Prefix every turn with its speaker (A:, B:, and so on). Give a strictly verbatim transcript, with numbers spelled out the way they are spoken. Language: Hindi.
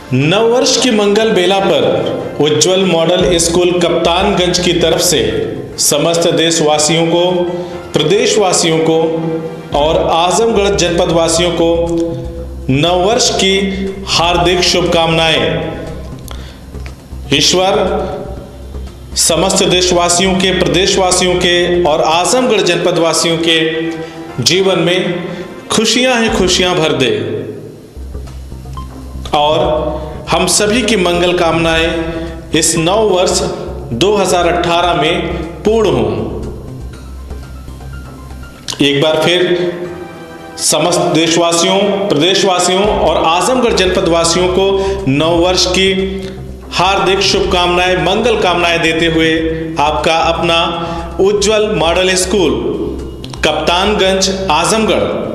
A: नववर्ष की मंगल बेला पर उज्जवल मॉडल स्कूल कप्तानगंज की तरफ से समस्त देशवासियों को, प्रदेशवासियों को और आजमगढ़ जनपद वासियों को नववर्ष की हार्दिक शुभकामनाएं। ईश्वर समस्त देशवासियों के, प्रदेशवासियों के और आजमगढ़ जनपद वासियों के जीवन में खुशियां ही खुशियां भर दे और हम सभी की मंगल कामनाएं इस नव वर्ष दो हज़ार अठारह में पूर्ण हों। एक बार फिर समस्त देशवासियों, प्रदेशवासियों और आजमगढ़ जनपद वासियों को नव वर्ष की हार्दिक शुभकामनाएं, मंगल कामनाएं देते हुए आपका अपना उज्जवल मॉडल स्कूल कप्तानगंज आजमगढ़